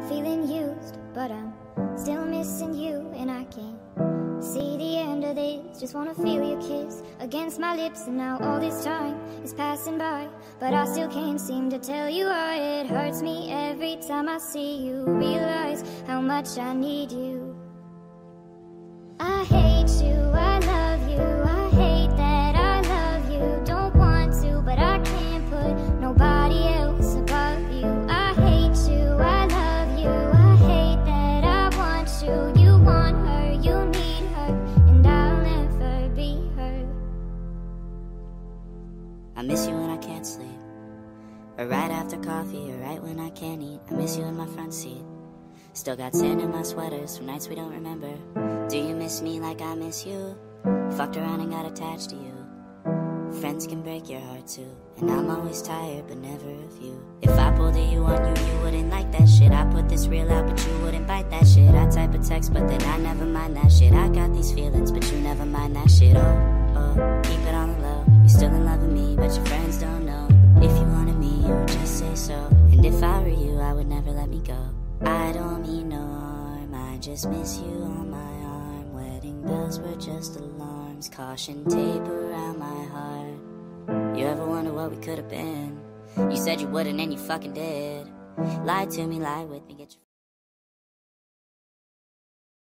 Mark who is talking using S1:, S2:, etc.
S1: feeling used, but I'm still missing you, and I can't see the end of this. Just wanna feel your kiss against my lips, and now all this time is passing by, but I still can't seem to tell you why. It hurts me every time I see you, realize how much I need you. I hate you, I love you, I hate that I love you. Don't want to, but I can't put nobody else above you. I hate you, I love you, I hate that I want you. You want her, you need her, and I'll never be her.
S2: I miss you when I can't sleep, or right after coffee, or right when I can't eat. I miss you in my front seat. Still got sand in my sweaters from nights we don't remember. Do you miss me like I miss you? Fucked around and got attached to you. Friends can break your heart too, and I'm always tired but never of you. If I pulled a you on you, you wouldn't like that shit. I put this reel out but you wouldn't bite that shit. I type a text but then I never mind that shit. I got these feelings but you never mind that shit. Oh, keep it on the low. You still in love with me but your friends don't know. If you wanted me, you would just say so, and if I were you, I would never let me go. I don't mean no harm, I just miss you on my arm. Wedding bells were just alarms, caution tape around my heart. You ever wonder what we could have been? You said you wouldn't and you fucking did. Lie to me, lie with me, get your